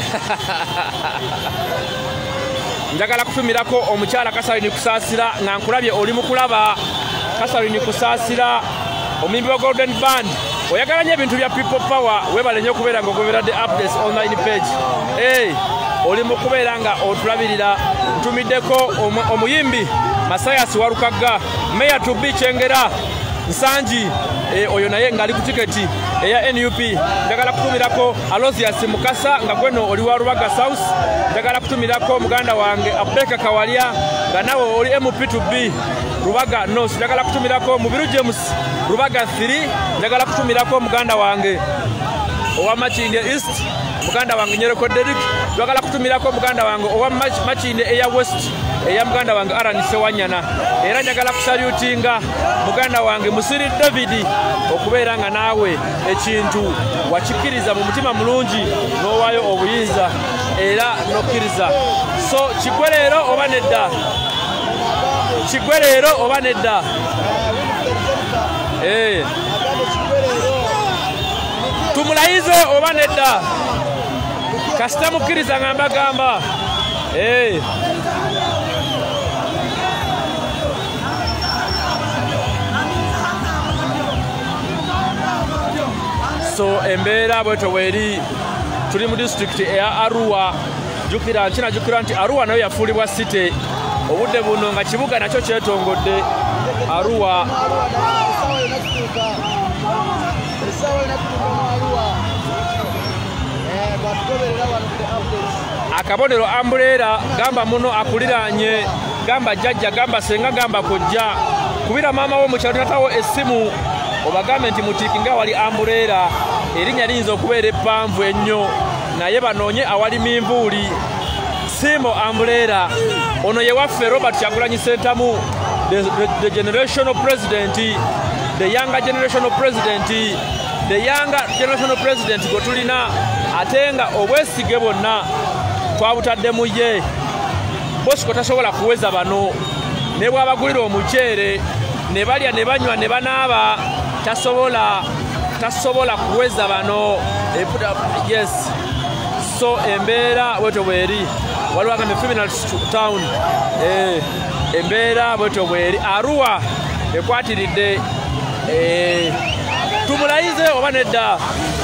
Njagala kufumirako omukyala Kasalini Kusaasira nga nkulabye oli mu kulaba. Kasalini Kusaasira omuyimbi wa Golden Band oyagala nnyo ebintu bya people power weebale nnyo okubeera ng'ogoberera the updates online page. Hey, oli mu kubeera nga otulabirira. Ntumiddeko omuyimbi Masayasi Walukagga Mayor to be Kyengera Nsanji e, oyo naye ngali ku tiketi eya N U P. Njagala kutumirako Alozias Mukasa nga gweno oli wa Rubaga South. Njagala kutumirako muganda wange Abeka Kawalya nga nawe oli M P to B Rubaga North. Njagala kutumirako Mubiru James Rubaga three. Njagala kutumirako muganda wange owa Makinde East muganda wange Nyereko Derek. Njagala kutumirako muganda wange owa Makinde eya West eya muganda wange Aran Sewanyana. Era njagala kusalutinga muganda wange Musiri David okubeera nga naawe ekintu wakikiriza mu mutima mulungi n'owaayo obuyinza era nokkiriza. So Kigwe leero oba nedda? Kigwe leero oba nedda? Eh. Tumulayize oba nedda? Kasita mukkiriza nga mbagamba. Eh. So embeera bweto weeri tuli mu district eya Arua. Jukira nkina jukira nti Arua nayo yafuulibwa city obudde buno nga kibuga nakyo kyetongodde Arua. Akabonero Ambulera gamba muno akuliranye gamba jjajja gamba senga gamba kojja kubira maama wo mukyalo tatawo essimu obagambe nti mutiikinga wali Ambulera erinnya liyinza okubeera eppanvu ennyo naye banoonye awali minvuuli. Simo Ambulera ono ye waffe Robert Kyagulanyi Ssentamu the, the, the generational president the younger generational president the younger generational president gwe tulina ate nga obwesige bwonna twabutadde mu ye. Bosco tasobola kuweza bano ne bw'abagulira omuceere ne balya ne banywa ne banaaba tasobola tasobola kuweza bano. Yes, so embeera bweto bweri waliwo agambe Feminal Town. Eh, embeera bweto bweri Arua ekwatiridde. Eh, tumulayize oba nedda?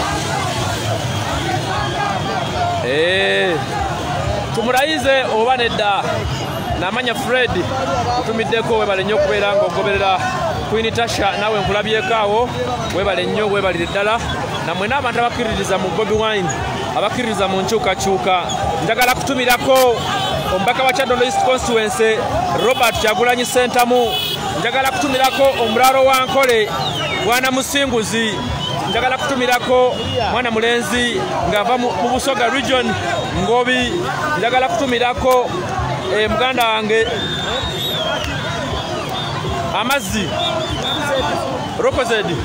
Eh, tumulayize oba nedda? Namanya Fred utumiddeko webale nnyo okubeera ng'ogoberera Queen Tasha nawe nkulabyeko awo webale nnyo webalire ddala namwe n'abantu abakkiririza mu Bobi Wine abakkiririza mu nkyukakyuka. Njagala kutumirako omubaka wa Kyaddondo East Constituency Robert Kyagulanyi Ssentamu. Njagala kutumirako omulaalo wa Nkole Bwana Musinguzi. Njagala kutumirako mwana mulenzi ng'ava mu Busoga region Ngobi. Njagala kutumirako eh, muganda wange Amazzi Rokozedi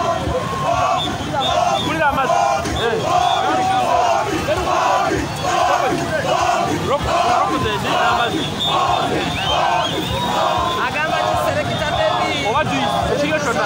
kulira Amazzi eh Rokozedi Amazzi agamba kiserekita debi owadi ekiyo kyonna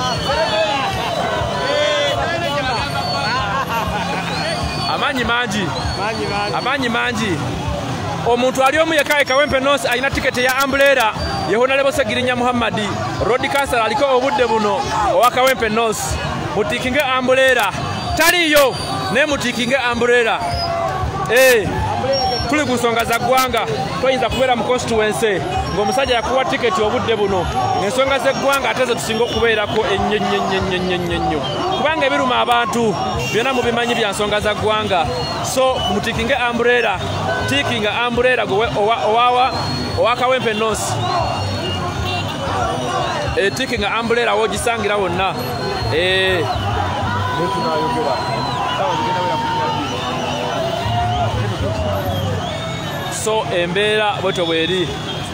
amanyi mangi amanyi mangi. Omuntu ali omu yekaye Kawempe North alina tiketi ya Ambulera ye Honorable Segirinya Muhammad Road Council aliko obudde buno owa Kawempe North. Mutikinge Ambulera taliyo ne mutikinge Ambulera. Eh, tuli ku nsonga za ggwanga toyinza kubeera mu constituency ng'omusajja yakuwa tiketi obudde buno ensonga z'eggwanga ate ze tusinga okubeerako ennyo nnyo nnyo nnyo nnyo nnyo nnyo kubanga ebiruma abantu byonna mubimanyi bya nsonga za ggwanga so mutikinge ambuleera tikinga ambuleera gwe owawa owakawempe nosi tikinga ambuleera woogisangira wonna so embeera bwetyo bweri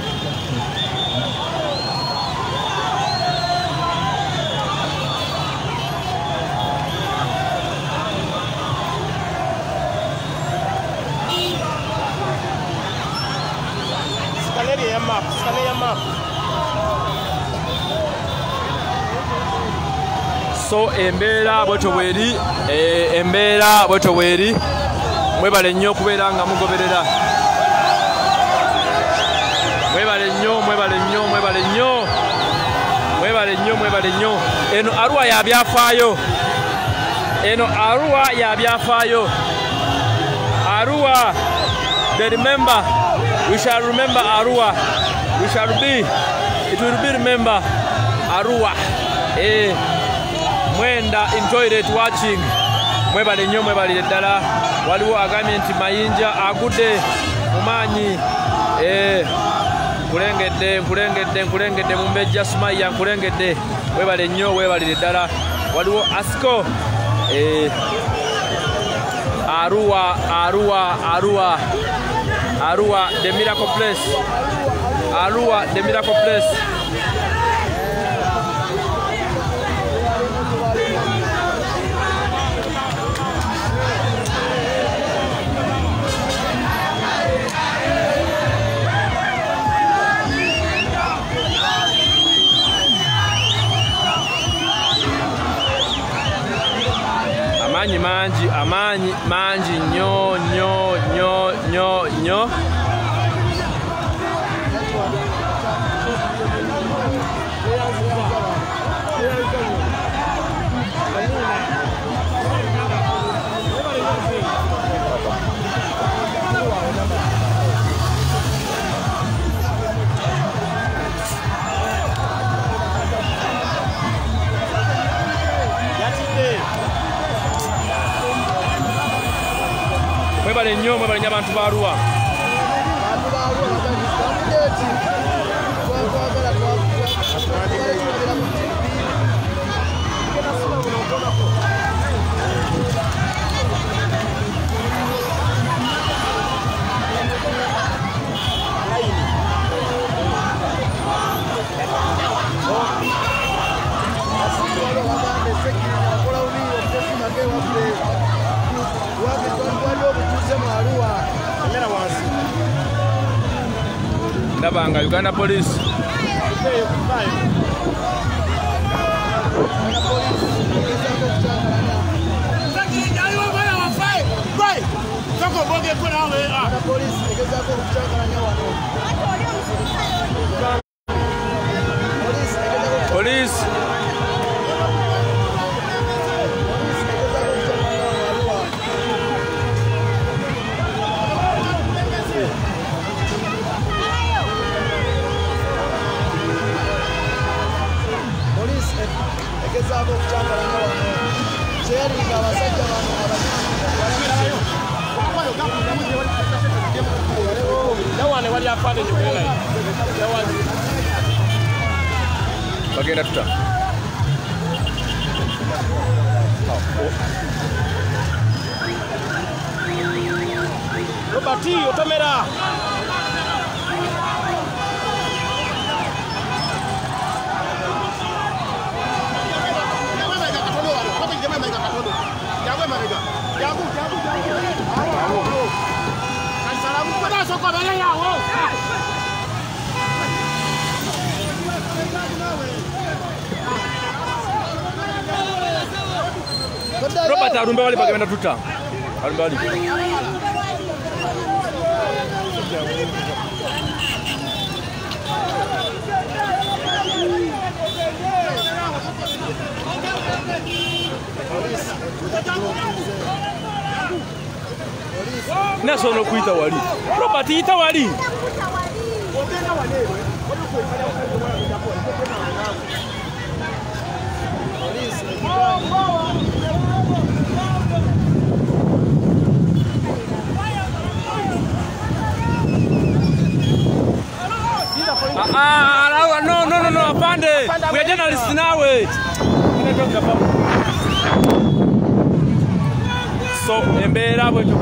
Scaleri ya map, scaleri ya map. so embeera bwetyo bweri embeera bwetyo bweri mwebale nnyo okubeera nga mugoberera mwebale nnyo mwebale nnyo mwebale nnyo mwebale nnyo mwebale nnyo eno Arua ya byafaayo eno Arua ya byafaayo Arua they remember we shall remember Arua we shall be it will be remember Arua eh mwenda in toilet watching mwebale nnyo mwebalire ddala waliwo agambye nti mayinja agudde mumaanyi eh nkulengedde nkulengedde nkulengedde mumbejja Sumaya nkulengedde webale nnyo webalire ddala waliwo Asco eh Arua Arua Arua Arua the miracle place Arua the miracle place amanyi mangi amanyi mangi nnyo nnyo nnyo nnyo nnyo mwebale nnyo mwebale nnyo abantu ba Arua ndabanga Uganda Police Police bagenda tuta Robati otomera Robert arumbe wali bagenda tuta arumbe wali nasono kuita wali. Robert ita wali. Ah, ah, no, no, no, no, apande. We are journalists now. So, embera bwetu.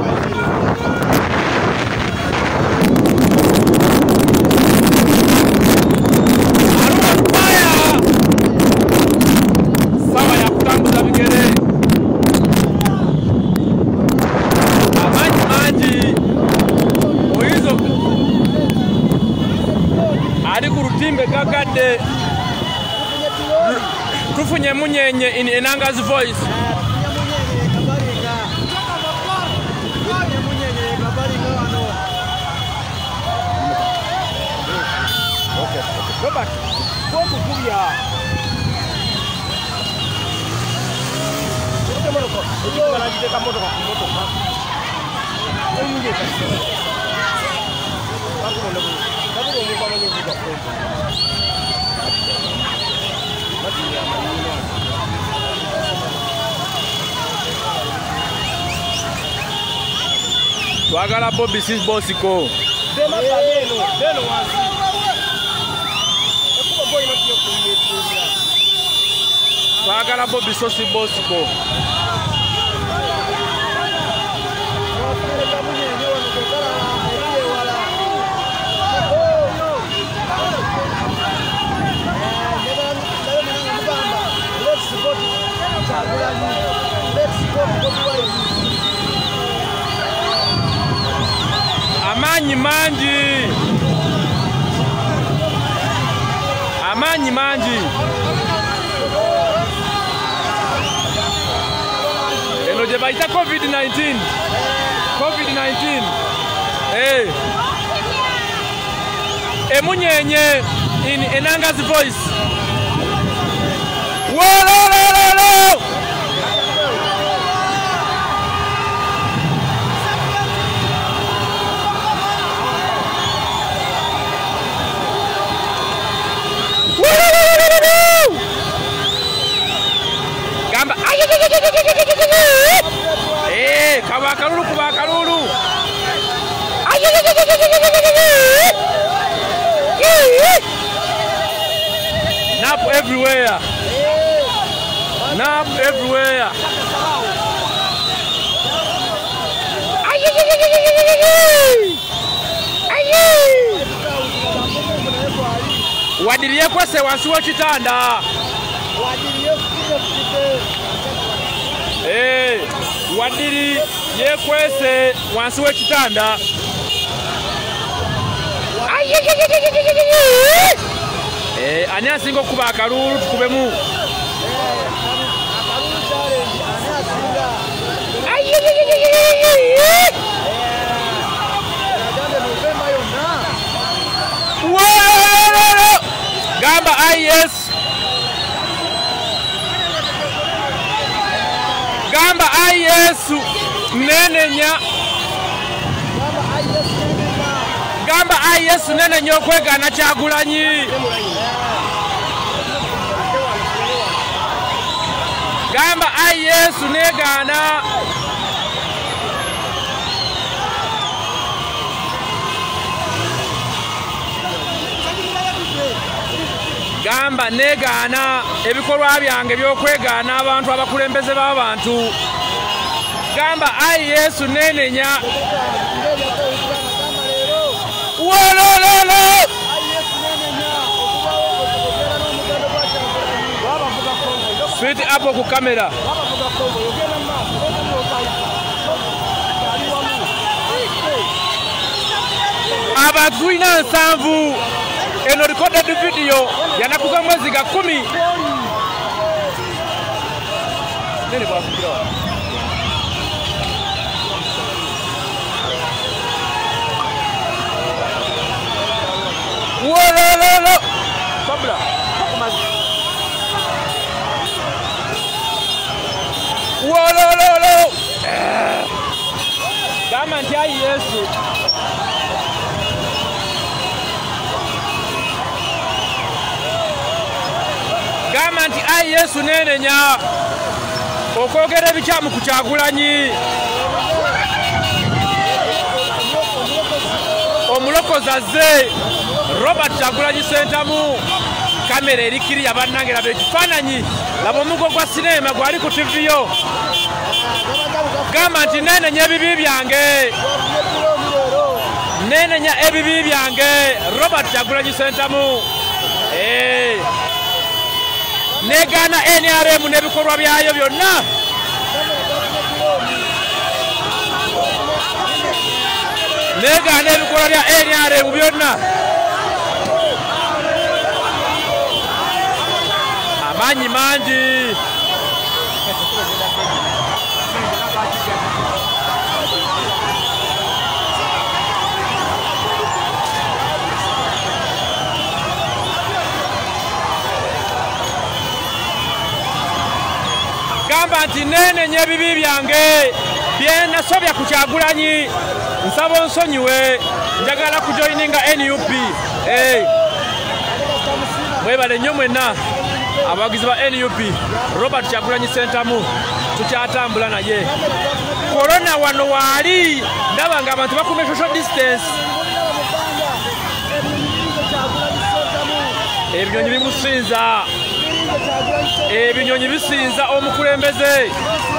Sawa ya kutambuza bigere. Amaji maji. Oizo. Ali ku rutimbe gagade. Tufunye munyenye in Enanga's voice. Robert, go to Kuya. Oke moroko, itu kan aja kamu tuh kamu tuh. Oh ini kan. Aku mau lebih, aku mau lebih banyak juga. Mati ya, mati. Twagala Bobby sis Bosiko. Dema pameno, deno wasi. Twagala Bobby sosi Bosiko. Amanyi manji. Amanyi manji. Eno je baita COVID nineteen. COVID nineteen. Eh. Emunyenye in Enanga's voice. Wolololo. Gamba eh kawa kalulu kuba kalulu nap everywhere nap everywhere wadiriye kwese wansi w'ekitanda eh wadiri yekwese wansi w'ekitanda eh ani asinga okuba akalulu tukubemu Gamba I S Gamba I S nenenya Gamba I S nenenya okwegana Kyagulanyi Gamba I S negana Gamba negana ebikolwa byange by'okwegana abantu abakulembeze b'abantu Gamba I S nenenya wolololo Sweet hapo ku kamera abantu ina nsanvu eno recorded video yanakuza mwezi ga kumi nene bwa kugira wolololo babla wolololo gamba nti ayi Yesu gamba nti ayi Yesu nenenya okwogera ebikyamu ku Kyagulanyi omulokozi azze Robert Kyagulanyi Ssentamu kamera erikiri yabannange laba ekifaananyi laba omugo gwa sinema gwali ku tiviyo gamba nti nenenya ebibi byange nenenya ebibi byange Robert Kyagulanyi Ssentamu negaana N R M n'ebikolwa byayo byonna negaana ebikolwa bya N R M byonna amaanyi mangi gamba nti nenenya ebibi byange byenasobya ku Kyagulanyi nsaba onsonyiwe njagala kujoininga N U P mwebale nnyo mwenna abawagizi ba N U P Robert Kyagulanyi Ssentamu tukyatambula naye korona wano waali ndaba nga abantu bakume social distance ebinyonyi bimusinza ebinyonyi bisinza omukulembeze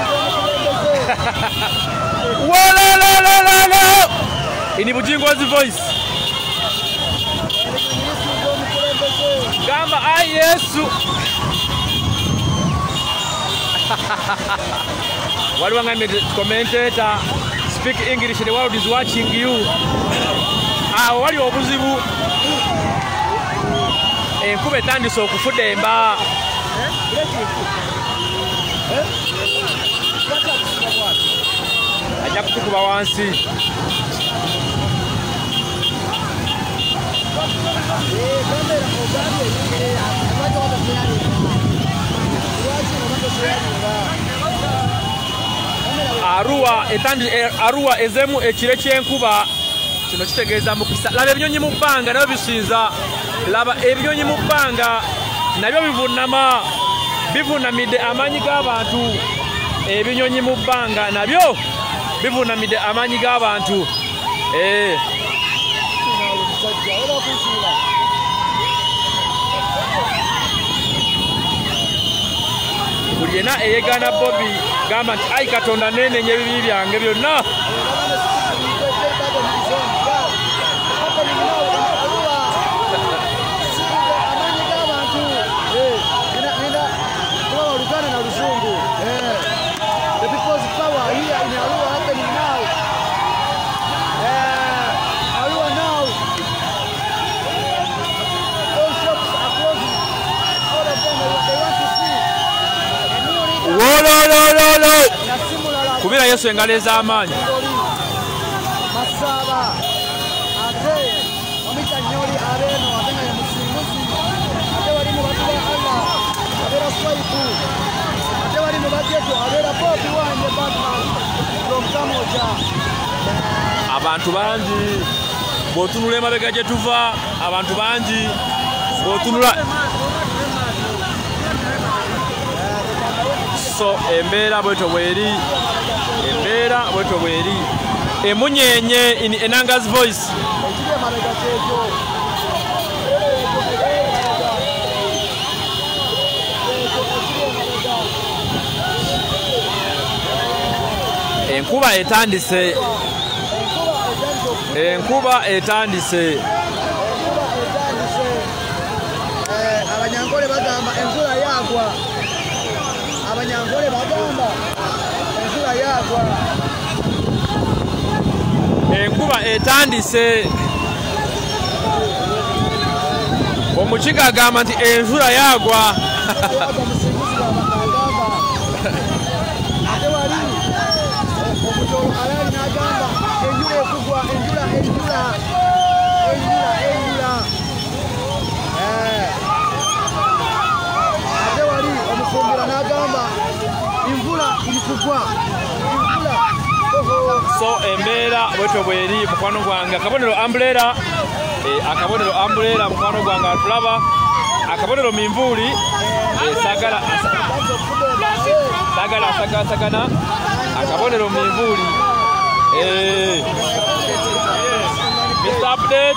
wolololololo ini Bujingozi voice gamba ayi Yesu waliwo nga commentator speak English, the world is watching you. Awo wali obuzibu enkuba etandise okufudemba ajja kutukuba wansi Arua etandi Arua ezemu ekire kyenkuba kino kitegeeza mukisa laba ebinyonyi mu bbanga nabyo bisinza laba ebinyonyi mu bbanga nabyo bivunama bivunamidde amaanyi g'abantu ebinyonyi mu bbanga nabyo bivunamidde amaanyi g'abantu eh buli yena eyegana Bobby gamba nti ayi Katonda nenenye ebibi byange byonna kubira Yesu engalo ez'amaanyi masaba ate omikanyoli abeno abenga ya musimuzi ate wali mu batula Allah abera swaipu ate wali mu bajeto abera Bobby wanje Batman from Kamoja abantu bangi bw'otunula emabega gye tuva abantu bangi bw'otunula so embeera bweto bweri embeera bweto bweri emunyenye in Enanga's voice enkuba etandise enkuba etandise abanyangole bagamba enkuba yagwa abanyangole bagamba enkuba yagwa enkuba etandise omukiga agamba nti enjula yagwa ate wali omutolo alali n'agamba enjula ekugwa enjula enjula enjula enjula ate wali omufumbira n'agamba envula iri kugwa envula so embeera bwetyo bweri mukwano gwange akabonero umbrella eh, akabonero umbrella mukwano gwange atulaba akabonero minvuli eh, sagala sagala sagasagana akabonero minvuli eh, Mister Update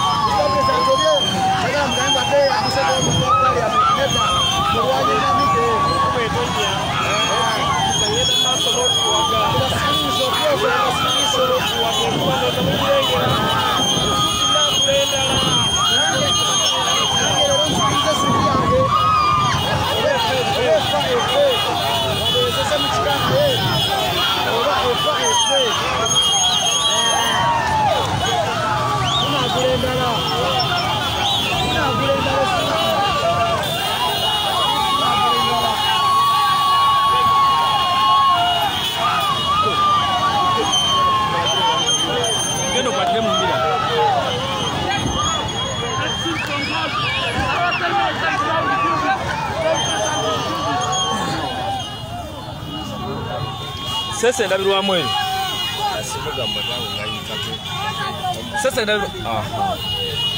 Sese ndabirwamu eno. Sese ndabirwamu. Ah.